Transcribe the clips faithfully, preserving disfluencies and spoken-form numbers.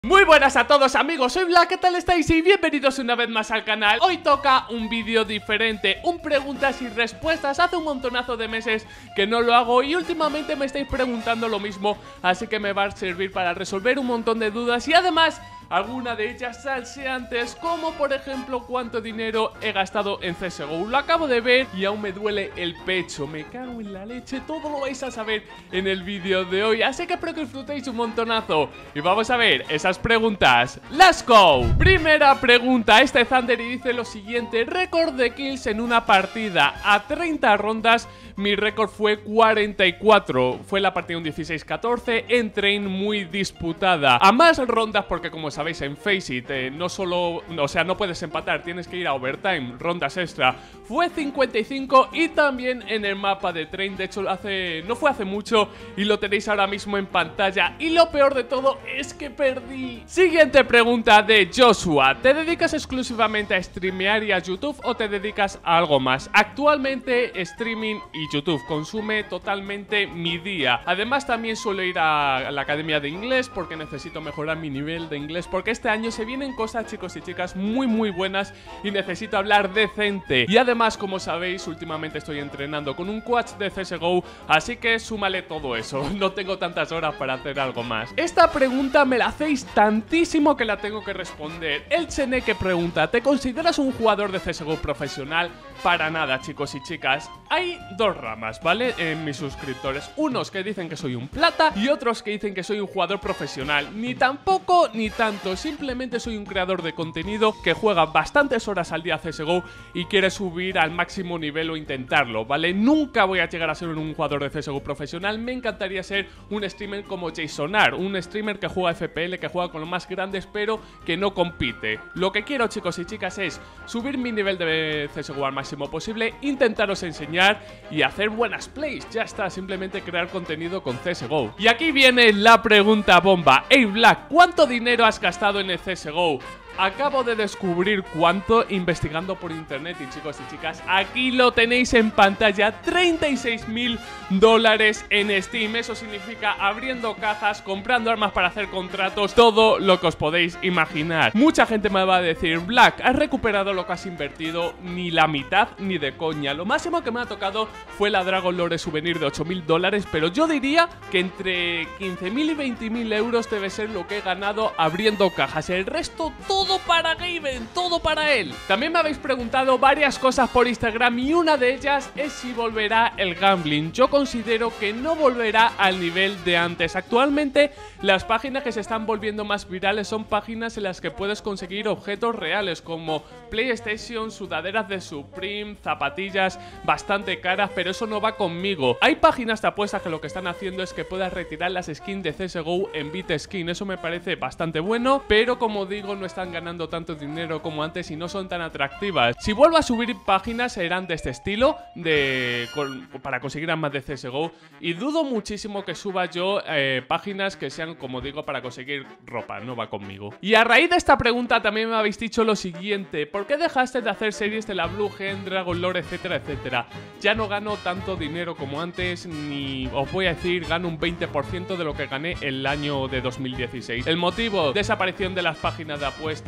Muy buenas a todos amigos, soy Black, ¿qué tal estáis? Y bienvenidos una vez más al canal. Hoy toca un vídeo diferente, un preguntas y respuestas. Hace un montonazo de meses que no lo hago y últimamente me estáis preguntando lo mismo, así que me va a servir para resolver un montón de dudas y además alguna de ellas salseantes, como por ejemplo cuánto dinero he gastado en C S G O. Lo acabo de ver y aún me duele el pecho, me cago en la leche. Todo lo vais a saber en el vídeo de hoy, así que espero que disfrutéis un montonazo. Y vamos a ver esas preguntas. ¡Let's go! Primera pregunta, este Thunder y dice lo siguiente: récord de kills en una partida a treinta rondas. Mi récord fue cuarenta y cuatro. Fue la partida un dieciséis catorce en train, muy disputada. A más rondas, porque como sabéis en Faceit eh, no solo, o sea, no puedes empatar, tienes que ir a overtime, rondas extra. Fue cincuenta y cinco y también en el mapa de train. De hecho, hace no fue hace mucho y lo tenéis ahora mismo en pantalla. Y lo peor de todo es que perdí. Siguiente pregunta de Joshua: ¿te dedicas exclusivamente a streamear y a YouTube o te dedicas a algo más? Actualmente streaming y YouTube consume totalmente mi día. Además también suelo ir a la academia de inglés porque necesito mejorar mi nivel de inglés, porque este año se vienen cosas, chicos y chicas, muy muy buenas y necesito hablar decente. Y además, como sabéis, últimamente estoy entrenando con un coach de C S G O, así que súmale todo eso. No tengo tantas horas para hacer algo más. Esta pregunta me la hacéis tantísimo que la tengo que responder. El Chene que pregunta: ¿te consideras un jugador de C S G O profesional? Para nada, chicos y chicas. Hay dos ramas, ¿vale? En mis suscriptores. Unos que dicen que soy un plata y otros que dicen que soy un jugador profesional. Ni tampoco ni tanto. Simplemente soy un creador de contenido que juega bastantes horas al día a C S G O y quiere subir al máximo nivel o intentarlo, ¿vale? Nunca voy a llegar a ser un jugador de C S G O profesional. Me encantaría ser un streamer como Jasonar, un streamer que juega F P L, que juega con los más grandes, pero que no compite. Lo que quiero, chicos y chicas, es subir mi nivel de C S G O al máximo posible, intentaros enseñar y hacer buenas plays. Ya está, simplemente crear contenido con C S G O. Y aquí viene la pregunta bomba. Hey Black, ¿cuánto dinero has gastado en el C S G O? Acabo de descubrir cuánto investigando por internet y, chicos y chicas, aquí lo tenéis en pantalla: treinta y seis mil dólares en Steam. Eso significa abriendo cajas, comprando armas para hacer contratos, todo lo que os podéis imaginar. Mucha gente me va a decir: Black, ¿has recuperado lo que has invertido? Ni la mitad, ni de coña. Lo máximo que me ha tocado fue la Dragon Lore Souvenir de ocho mil dólares, pero yo diría que entre quince mil y veinte mil euros debe ser lo que he ganado abriendo cajas. El resto, todo Todo para Gaben, todo para él. También me habéis preguntado varias cosas por Instagram y una de ellas es si volverá el gambling. Yo considero que no volverá al nivel de antes. Actualmente las páginas que se están volviendo más virales son páginas en las que puedes conseguir objetos reales como PlayStation, sudaderas de Supreme, zapatillas bastante caras, pero eso no va conmigo. Hay páginas de apuestas que lo que están haciendo es que puedas retirar las skins de C S G O en BitSkin. Eso me parece bastante bueno, pero como digo, no están ganando tanto dinero como antes y no son tan atractivas. Si vuelvo a subir páginas serán de este estilo, de con, para conseguir armas de C S G O, y dudo muchísimo que suba yo eh, páginas que sean, como digo, para conseguir ropa. No va conmigo. Y a raíz de esta pregunta también me habéis dicho lo siguiente: ¿por qué dejaste de hacer series de la Blue Gen, Dragon Lore, etcétera, etcétera? Ya no gano tanto dinero como antes, ni os voy a decir, gano un veinte por ciento de lo que gané el año de dos mil dieciséis. El motivo: desaparición de las páginas de apuestas.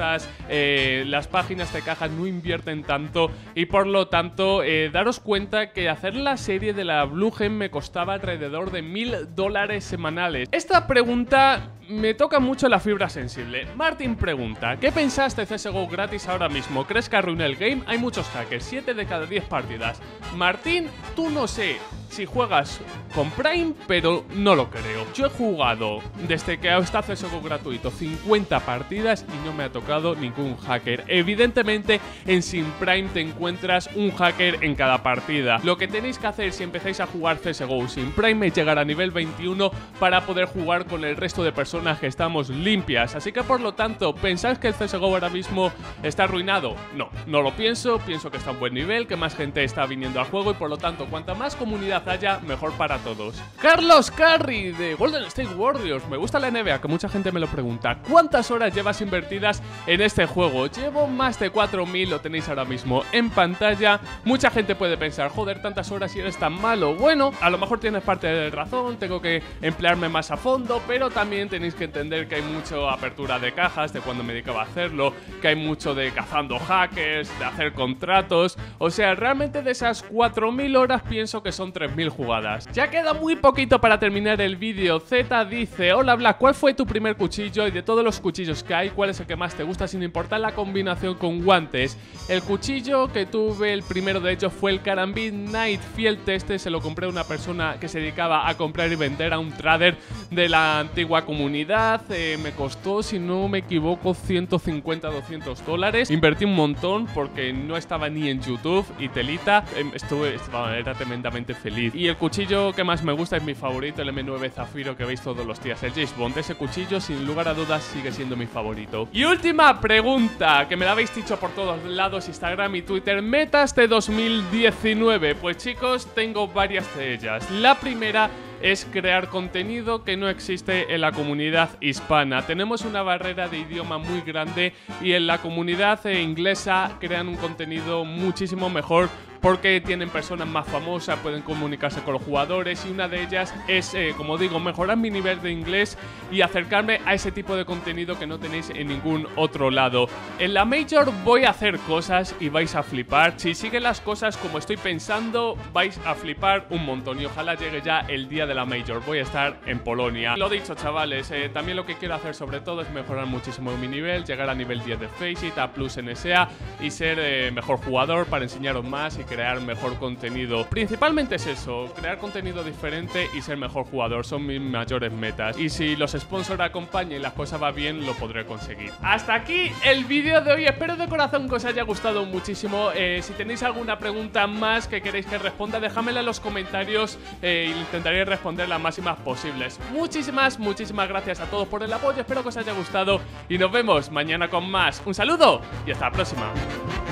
Eh, las páginas de cajas no invierten tanto y por lo tanto eh, daros cuenta que hacer la serie de la Blue Gen me costaba alrededor de mil dólares semanales. Esta pregunta me toca mucho la fibra sensible. Martín pregunta: ¿qué pensaste de C S G O gratis ahora mismo? ¿Crees que arruina el game? Hay muchos hackers, siete de cada diez partidas. Martín, tú no sé si juegas con Prime, pero no lo creo. Yo he jugado desde que está C S G O gratuito cincuenta partidas y no me ha tocado ningún hacker. Evidentemente en Sin Prime te encuentras un hacker en cada partida. Lo que tenéis que hacer si empezáis a jugar C S G O Sin Prime es llegar a nivel veintiuno para poder jugar con el resto de personas que estamos limpias. Así que por lo tanto, ¿pensáis que el C S G O ahora mismo está arruinado? No, no lo pienso. Pienso que está a un buen nivel, que más gente está viniendo al juego y por lo tanto cuanta más comunidad calidad haya, mejor para todos. Carlos Carri de Golden State Warriors. Me gusta la N B A, que mucha gente me lo pregunta. ¿Cuántas horas llevas invertidas en este juego? Llevo más de cuatro mil, lo tenéis ahora mismo en pantalla. Mucha gente puede pensar, joder, tantas horas y eres tan malo. Bueno, a lo mejor tienes parte de razón, tengo que emplearme más a fondo, pero también tenéis que entender que hay mucho apertura de cajas de cuando me dedicaba a hacerlo, que hay mucho de cazando hackers, de hacer contratos. O sea, realmente de esas cuatro mil horas pienso que son tres mil jugadas. Ya queda muy poquito para terminar el vídeo. Z dice, hola Black, ¿cuál fue tu primer cuchillo? Y de todos los cuchillos que hay, ¿cuál es el que más te gusta sin importar la combinación con guantes? El cuchillo que tuve, el primero de hecho, fue el Karambit Night Field. Este se lo compré a una persona que se dedicaba a comprar y vender, a un trader de la antigua comunidad. Eh, me costó, si no me equivoco, ciento cincuenta a doscientos dólares. Invertí un montón porque no estaba ni en YouTube y telita. Eh, estuve, estaba, era tremendamente feliz. Y el cuchillo que más me gusta es mi favorito, el M nueve Zafiro que veis todos los días, el James Bond. Ese cuchillo, sin lugar a dudas, sigue siendo mi favorito. Y última pregunta, que me la habéis dicho por todos lados, Instagram y Twitter. Metas de dos mil diecinueve. Pues chicos, tengo varias de ellas. La primera es crear contenido que no existe en la comunidad hispana. Tenemos una barrera de idioma muy grande y en la comunidad inglesa crean un contenido muchísimo mejor porque tienen personas más famosas, pueden comunicarse con los jugadores, y una de ellas es, eh, como digo, mejorar mi nivel de inglés y acercarme a ese tipo de contenido que no tenéis en ningún otro lado. En la Major voy a hacer cosas y vais a flipar. Si siguen las cosas como estoy pensando, vais a flipar un montón y ojalá llegue ya el día de la Major. Voy a estar en Polonia. Lo dicho, chavales, eh, también lo que quiero hacer sobre todo es mejorar muchísimo mi nivel, llegar a nivel diez de Faceit, A plus en S A y ser eh, mejor jugador para enseñaros más y crear mejor contenido. Principalmente es eso, crear contenido diferente y ser mejor jugador. Son mis mayores metas. Y si los sponsors acompañan y las cosas van bien, lo podré conseguir. Hasta aquí el vídeo de hoy. Espero de corazón que os haya gustado muchísimo. Eh, si tenéis alguna pregunta más que queréis que responda, dejádmela en los comentarios e intentaré responder las máximas posibles. Muchísimas, muchísimas gracias a todos por el apoyo. Espero que os haya gustado y nos vemos mañana con más. Un saludo y hasta la próxima.